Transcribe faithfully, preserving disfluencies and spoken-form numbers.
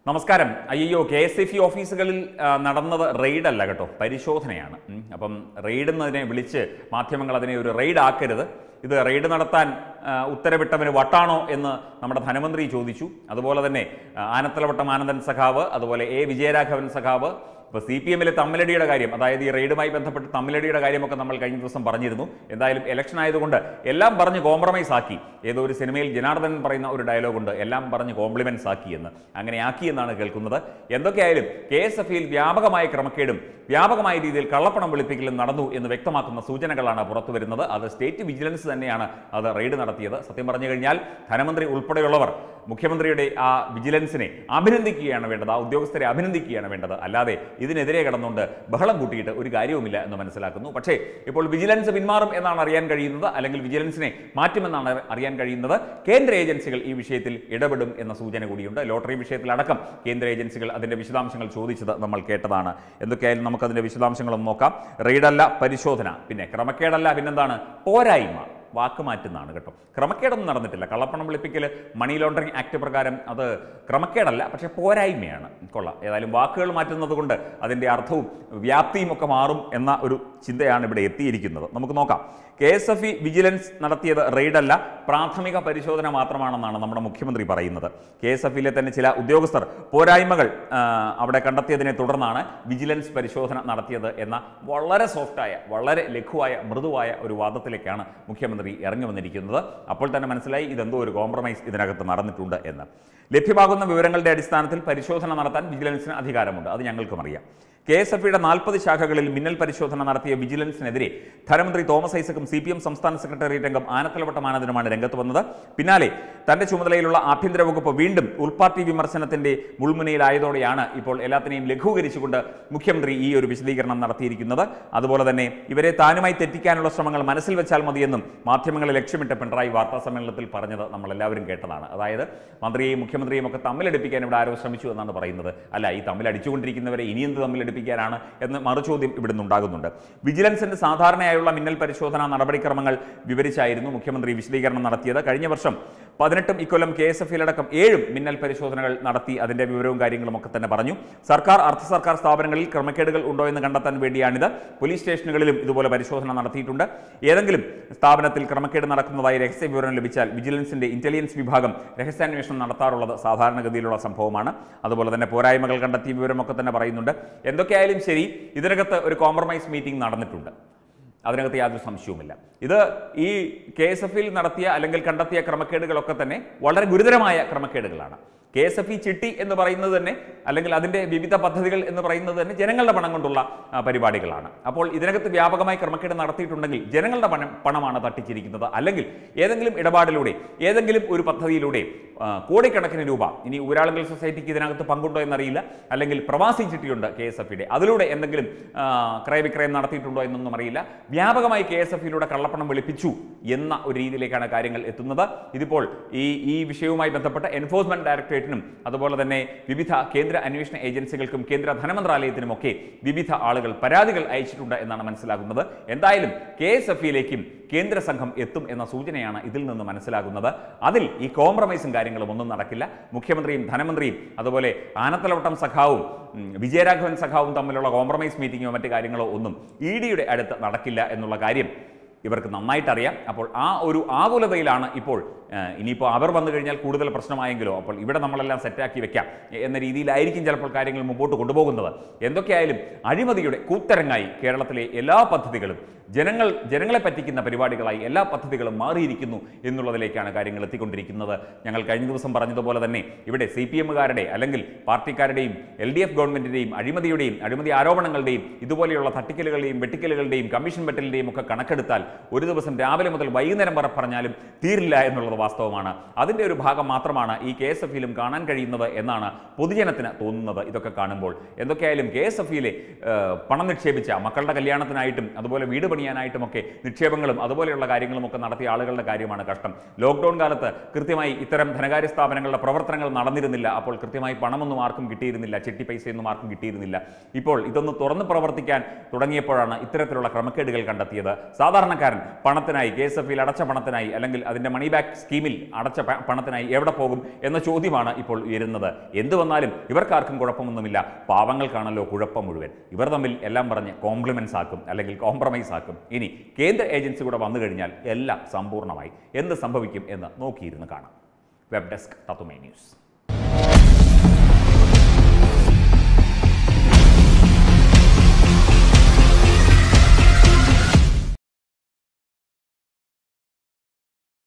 നമസ്കാരം. അയ്യോ, K S F E ഓഫീസുകളിൽ നടന്നത് റെയ്ഡല്ല കേട്ടോ, പരിശോധനയാണ്. അപ്പം റെയ്ഡ് എന്നതിനെ വിളിച്ച് മാധ്യമങ്ങൾ അതിനെ ഒരു റെയ്ഡ് ആക്കരുത്. ഇത് റെയ്ഡ് നടത്താൻ ഉത്തരവിട്ടവന് വട്ടാണോ എന്ന് നമ്മുടെ ധനമന്ത്രി ചോദിച്ചു. അതുപോലെ തന്നെ ആനത്തലവട്ടം ആനന്ദൻ സഖാവ്, അതുപോലെ എ വിജയരാഘവൻ സഖാവ്, ഇപ്പോൾ സി പി എമ്മിലെ തമ്മിലടിയുടെ കാര്യം, അതായത് ഈ റെയ്ഡുമായി ബന്ധപ്പെട്ട് തമ്മിലടിയുടെ കാര്യമൊക്കെ നമ്മൾ കഴിഞ്ഞ ദിവസം പറഞ്ഞിരുന്നു. എന്തായാലും ഇലക്ഷൻ ആയതുകൊണ്ട് എല്ലാം പറഞ്ഞ് കോംപ്രമൈസ് ആക്കി. ഏതോ ഒരു സിനിമയിൽ ജനാർദ്ദനൻ പറയുന്ന ഒരു ഡയലോഗുണ്ട്, എല്ലാം പറഞ്ഞ് കോംപ്ലിമെന്റ്സ് ആക്കി എന്ന്. അങ്ങനെ ആക്കി എന്നാണ് കേൾക്കുന്നത്. എന്തൊക്കെയായാലും കെ എസ് എഫ് ഇയിൽ വ്യാപകമായ ക്രമക്കേടും വ്യാപകമായ രീതിയിൽ കള്ളപ്പണം വെളുപ്പിക്കലും നടന്നു എന്ന് വ്യക്തമാക്കുന്ന സൂചനകളാണ് പുറത്തു വരുന്നത്. അത് സ്റ്റേറ്റ് വിജിലൻസ് തന്നെയാണ് അത് റെയ്ഡ് നടത്തിയത്. സത്യം പറഞ്ഞു കഴിഞ്ഞാൽ ധനമന്ത്രി ഉൾപ്പെടെയുള്ളവർ മുഖ്യമന്ത്രിയുടെ ആ വിജിലൻസിനെ അഭിനന്ദിക്കുകയാണ് വേണ്ടത്, ആ ഉദ്യോഗസ്ഥരെ അഭിനന്ദിക്കുകയാണ് വേണ്ടത്. അല്ലാതെ ഇതിനെതിരെ കടന്നുകൊണ്ട് ബഹളം കൂട്ടിയിട്ട് ഒരു കാര്യവുമില്ല എന്ന് മനസ്സിലാക്കുന്നു. പക്ഷേ ഇപ്പോൾ വിജിലൻസ് പിന്മാറും എന്നാണ് അറിയാൻ കഴിയുന്നത്, അല്ലെങ്കിൽ വിജിലൻസിനെ മാറ്റുമെന്നാണ് അറിയാൻ കഴിയുന്നത്. കേന്ദ്ര ഏജൻസികൾ ഈ വിഷയത്തിൽ ഇടപെടും എന്ന സൂചന കൂടിയുണ്ട്. ലോട്ടറി വിഷയത്തിലടക്കം കേന്ദ്ര ഏജൻസികൾ അതിൻ്റെ വിശദാംശങ്ങൾ ചോദിച്ചത് നമ്മൾ കേട്ടതാണ്. എന്തൊക്കെയായാലും നമുക്കതിൻ്റെ വിശദാംശങ്ങളൊന്ന് നോക്കാം. റെയ്ഡല്ല, പരിശോധന. പിന്നെ ക്രമക്കേടല്ല, പിന്നെന്താണ്? പോരായ്മ. വാക്ക് മാറ്റുന്നതാണ് കേട്ടോ. ക്രമക്കേടൊന്നും നടന്നിട്ടില്ല. കള്ളപ്പണം വെളുപ്പിക്കൽ മണി ലോണ്ടറിംഗ് ആക്ട് പ്രകാരം അത് ക്രമക്കേടല്ല, പക്ഷേ പോരായ്മയാണ്. കൊള്ളാം. ഏതായാലും വാക്കുകൾ മാറ്റുന്നത് കൊണ്ട് അതിൻ്റെ അർത്ഥവും വ്യാപ്തിയും ഒക്കെ മാറും എന്ന ഒരു ചിന്തയാണ് ഇവിടെ എത്തിയിരിക്കുന്നത്. നമുക്ക് നോക്കാം. K S F E vigilance നടത്തിയത് റെയ്ഡല്ല, പ്രാഥമിക പരിശോധന മാത്രമാണെന്നാണ് നമ്മുടെ മുഖ്യമന്ത്രി പറയുന്നത്. കെ എസ് എഫ് ഇയിലെ തന്നെ ചില ഉദ്യോഗസ്ഥർ പോരായ്മകൾ അവിടെ കണ്ടെത്തിയതിനെ തുടർന്നാണ് വിജിലൻസ് പരിശോധന നടത്തിയത് എന്ന വളരെ സോഫ്റ്റായ, വളരെ ലഘുവായ, മൃദുവായ ഒരു വാദത്തിലേക്കാണ് മുഖ്യമന്ത്രി ഇറങ്ങി വന്നിരിക്കുന്നത്. അപ്പോൾ തന്നെ മനസ്സിലായി ഇതെന്തോ ഒരു കോംപ്രമൈസ് ഇതിനകത്ത് നടന്നിട്ടുണ്ട് എന്ന്. ലഭ്യമാകുന്ന വിവരങ്ങളുടെ അടിസ്ഥാനത്തിൽ പരിശോധന നടത്താൻ വിജിലൻസിന് അധികാരമുണ്ട്, അത് ഞങ്ങൾക്കും അറിയാം. കെ എസ് എഫ് ഇയുടെ നാൽപ്പത് ശാഖകളിൽ മിന്നൽ പരിശോധന നടത്തിയ വിജിലൻസിനെതിരെ ധനമന്ത്രി തോമസ് ഐസക്കും സി പി എം സംസ്ഥാന സെക്രട്ടേറിയറ്റ് അംഗം ആനത്തലവട്ടം ആനന്ദനുമാണ് രംഗത്ത് വന്നത്. പിന്നാലെ തന്റെ ചുമതലയിലുള്ള ആഭ്യന്തര വകുപ്പ് വീണ്ടും ഉൾപാർട്ടി വിമർശനത്തിന്റെ മുൾമുനയിലായതോടെയാണ് ഇപ്പോൾ എല്ലാത്തിനെയും ലഘൂകരിച്ചുകൊണ്ട് മുഖ്യമന്ത്രി ഈ ഒരു വിശദീകരണം നടത്തിയിരിക്കുന്നത്. അതുപോലെ തന്നെ ഇവരെ താനുമായി തെറ്റിക്കാനുള്ള ശ്രമങ്ങൾ മനസ്സിൽ വെച്ചാൽ മതിയെന്നും മാധ്യമങ്ങളെ ലക്ഷ്യമിട്ട് പിണറായി വാർത്താ സമ്മേളനത്തിൽ പറഞ്ഞത് നമ്മളെല്ലാവരും കേട്ടതാണ്. അതായത് മന്ത്രിയെയും മുഖ്യമന്ത്രിയെയും ഒക്കെ തമ്മിലടിപ്പിക്കാൻ ഇവിടെ ആരോ ശ്രമിച്ചു എന്നാണ് പറയുന്നത്. അല്ല, ഈ തമ്മിലടിച്ചുകൊണ്ടിരിക്കുന്നവരെ ഇനി എന്ത് തമ്മിലടിപ്പിക്കാനാണ് എന്ന് മറുചോദ്യം ഇവിടുന്ന് ഉണ്ടാകുന്നുണ്ട്. വിജിലൻസിന്റെ സാധാരണയായുള്ള മിന്നൽ പരിശോധനാ നടപടിക്രമങ്ങൾ വിവരിച്ചായിരുന്നു മുഖ്യമന്ത്രി വിശദീകരണം നടത്തിയത്. കഴിഞ്ഞ വർഷം പതിനെട്ടും ഇക്കൊല്ലം കെ എസ് എഫ് ഇയിലടക്കം ഏഴും മിന്നൽ പരിശോധനകൾ നടത്തി. അതിന്റെ വിവരവും കാര്യങ്ങളും ഒക്കെ തന്നെ പറഞ്ഞു. സർക്കാർ അർദ്ധ സർക്കാർ സ്ഥാപനങ്ങളിൽ ക്രമക്കേടുകൾ ഉണ്ടോ എന്ന് കണ്ടെത്താൻ വേണ്ടിയാണിത്. പോലീസ് സ്റ്റേഷനുകളിലും ഇതുപോലെ പരിശോധന നടത്തിയിട്ടുണ്ട്. ഏതെങ്കിലും സ്ഥാപനത്തിൽ ക്രമക്കേട് നടക്കുന്നതായി രഹസ്യ വിവരം ലഭിച്ചാൽ വിജിലൻസിന്റെ ഇന്റലിജൻസ് വിഭാഗം രഹസ്യാന്വേഷണം നടത്താറുള്ളത് സാധാരണഗതിയിലുള്ള സംഭവമാണ്. അതുപോലെ തന്നെ പോരായ്മകൾ കണ്ടെത്തിയ വിവരമൊക്കെ തന്നെ പറയുന്നുണ്ട്. എന്തൊക്കെയായാലും ശരി, ഇതിനകത്ത് ഒരു കോംപ്രമൈസ് മീറ്റിംഗ് നടന്നിട്ടുണ്ട്, അതിനകത്ത് യാതൊരു സംശയവുമില്ല. ഇത് ഈ കെ എസ് എഫ് ഇയിൽ നടത്തിയ അല്ലെങ്കിൽ കണ്ടെത്തിയ ക്രമക്കേടുകളൊക്കെ തന്നെ വളരെ ഗുരുതരമായ ക്രമക്കേടുകളാണ്. കെ എസ് എഫ് ഇ ചിട്ടി എന്ന് പറയുന്നത് തന്നെ, അല്ലെങ്കിൽ അതിൻ്റെ വിവിധ പദ്ധതികൾ എന്ന് പറയുന്നത് തന്നെ ജനങ്ങളുടെ പണം കൊണ്ടുള്ള പരിപാടികളാണ്. അപ്പോൾ ഇതിനകത്ത് വ്യാപകമായി ക്രമക്കേട് നടത്തിയിട്ടുണ്ടെങ്കിൽ ജനങ്ങളുടെ പണം പണമാണ് തട്ടിച്ചിരിക്കുന്നത്. അല്ലെങ്കിൽ ഏതെങ്കിലും ഇടപാടിലൂടെ, ഏതെങ്കിലും ഒരു പദ്ധതിയിലൂടെ കോടിക്കണക്കിന് രൂപ, ഇനി ഊരാളുങ്കൽ സൊസൈറ്റിക്ക് ഇതിനകത്ത് പങ്കുണ്ടോ എന്നറിയില്ല, അല്ലെങ്കിൽ പ്രവാസി ചിട്ടിയുണ്ട് കെ എസ് എഫ് ഇയുടെ, അതിലൂടെ എന്തെങ്കിലും ക്രയവിക്രയം നടത്തിയിട്ടുണ്ടോ എന്നൊന്നും അറിയില്ല. വ്യാപകമായി കെ എസ് എഫ് ഇയിലൂടെ കള്ളപ്പണം വെളുപ്പിച്ചു എന്ന ഒരു രീതിയിലേക്കാണ് കാര്യങ്ങൾ എത്തുന്നത്. ഇതിപ്പോൾ ഈ ഈ വിഷയവുമായി ബന്ധപ്പെട്ട എൻഫോഴ്സ്മെന്റ് ഡയറക്ടറേറ്റ് അതുപോലെ തന്നെ വിവിധ കേന്ദ്ര അന്വേഷണ ഏജൻസികൾക്കും കേന്ദ്ര ധനമന്ത്രാലയത്തിനുമൊക്കെ വിവിധ ആളുകൾ പരാതികൾ അയച്ചിട്ടുണ്ട് എന്നാണ് മനസ്സിലാകുന്നത്. എന്തായാലും കെ എസ് എഫ് ഇയിലേക്കും കേന്ദ്ര സംഘം എത്തും എന്ന സൂചനയാണ് ഇതിൽ നിന്ന് മനസ്സിലാകുന്നത്. അതിൽ ഈ കോംപ്രമൈസും കാര്യങ്ങളും ഒന്നും നടക്കില്ല. മുഖ്യമന്ത്രിയും ധനമന്ത്രിയും അതുപോലെ ആനത്തലവട്ടം സഖാവും വിജയരാഘവൻ സഖാവും തമ്മിലുള്ള കോംപ്രമൈസ് മീറ്റിങ്ങോ മറ്റു കാര്യങ്ങളോ ഒന്നും ഇ ഡിയുടെ അടുത്ത് നടക്കില്ല എന്നുള്ള കാര്യം ഇവർക്ക് നന്നായിട്ടറിയാം. അപ്പോൾ ആ ഒരു ആകുലതയിലാണ് ഇപ്പോൾ. ഇനിയിപ്പോൾ അവർ വന്നു കഴിഞ്ഞാൽ കൂടുതൽ പ്രശ്നമായെങ്കിലോ, അപ്പോൾ ഇവിടെ നമ്മളെല്ലാം സെറ്റാക്കി വെക്കാം എന്ന രീതിയിലായിരിക്കും ചിലപ്പോൾ കാര്യങ്ങൾ മുമ്പോട്ട് കൊണ്ടുപോകുന്നത്. എന്തൊക്കെയായാലും അഴിമതിയുടെ കൂത്തരങ്ങായി കേരളത്തിലെ എല്ലാ പദ്ധതികളും, ജനങ്ങൾ ജനങ്ങളെ പറ്റിക്കുന്ന പരിപാടികളായി എല്ലാ പദ്ധതികളും മാറിയിരിക്കുന്നു എന്നുള്ളതിലേക്കാണ് കാര്യങ്ങൾ എത്തിക്കൊണ്ടിരിക്കുന്നത്. ഞങ്ങൾ കഴിഞ്ഞ ദിവസം പറഞ്ഞതുപോലെ തന്നെ ഇവിടെ സി പി എമ്മുകാരുടെ അല്ലെങ്കിൽ പാർട്ടിക്കാരുടെയും എൽ ഡി എഫ് ഗവൺമെൻറ്റിൻ്റെയും അഴിമതിയുടെയും അഴിമതി ആരോപണങ്ങളുടെയും ഇതുപോലെയുള്ള തട്ടിക്കലുകളുടെയും വെട്ടിക്കലുകളുടെയും കമ്മീഷൻ വെട്ടലിൻ്റെയും ഒക്കെ കണക്കെടുത്താൽ ഒരു ദിവസം രാവിലെ മുതൽ വൈകുന്നേരം വരെ പറഞ്ഞാലും തീരില്ല എന്നുള്ളത് വാസ്തവമാണ്. അതിൻ്റെ ഒരു ഭാഗം മാത്രമാണ് ഈ കെ എസ് എഫ് ഇയിലും കാണാൻ കഴിയുന്നത് എന്നാണ് പൊതുജനത്തിന് തോന്നുന്നത് ഇതൊക്കെ കാണുമ്പോൾ. എന്തൊക്കെയായാലും കെ എസ് എഫ് ഇയിലെ പണം നിക്ഷേപിച്ച മക്കളുടെ കല്യാണത്തിനായിട്ടും അതുപോലെ വീട് പണിയാനായിട്ടുമൊക്കെ നിക്ഷേപങ്ങളും അതുപോലെയുള്ള കാര്യങ്ങളും ഒക്കെ നടത്തിയ ആളുകളുടെ കാര്യമാണ് കഷ്ടം. ലോക്ക്ഡൗൺ കാലത്ത് കൃത്യമായി ഇത്തരം ധനകാര്യ സ്ഥാപനങ്ങളുടെ പ്രവർത്തനങ്ങൾ നടന്നിരുന്നില്ല. അപ്പോൾ കൃത്യമായി പണമൊന്നും ആർക്കും കിട്ടിയിരുന്നില്ല, ചെട്ടി പൈസയൊന്നും ആർക്കും കിട്ടിയിരുന്നില്ല. ഇപ്പോൾ ഇതൊന്ന് തുറന്ന് പ്രവർത്തിക്കാൻ തുടങ്ങിയപ്പോഴാണ് ഇത്തരത്തിലുള്ള ക്രമക്കേടുകൾ കണ്ടെത്തിയത്. സാധാരണ സാധാരണക്കാരൻ പണത്തിനായി കെ എസ് എഫ് ഇയിൽ അടച്ച പണത്തിനായി അല്ലെങ്കിൽ അതിൻ്റെ മണി ബാക്ക് സ്കീമിൽ അടച്ച പണത്തിനായി എവിടെ പോകും എന്ന ചോദ്യമാണ് ഇപ്പോൾ ഉയരുന്നത്. എന്തു വന്നാലും ഇവർക്കാർക്കും കുഴപ്പമൊന്നുമില്ല, പാവങ്ങൾക്കാണല്ലോ കുഴപ്പം മുഴുവൻ. ഇവർ തമ്മിൽ എല്ലാം പറഞ്ഞ് കോംപ്ലിമെൻറ്റ്സ് ആക്കും അല്ലെങ്കിൽ കോംപ്രമൈസ് ആക്കും. ഇനി കേന്ദ്ര ഏജൻസി കൂടെ വന്നു കഴിഞ്ഞാൽ എല്ലാം സമ്പൂർണ്ണമായി. എന്ത് സംഭവിക്കും എന്ന് നോക്കിയിരുന്ന് കാണാം. വെബ് ഡെസ്ക് തത്തുമൈ ന്യൂസ്.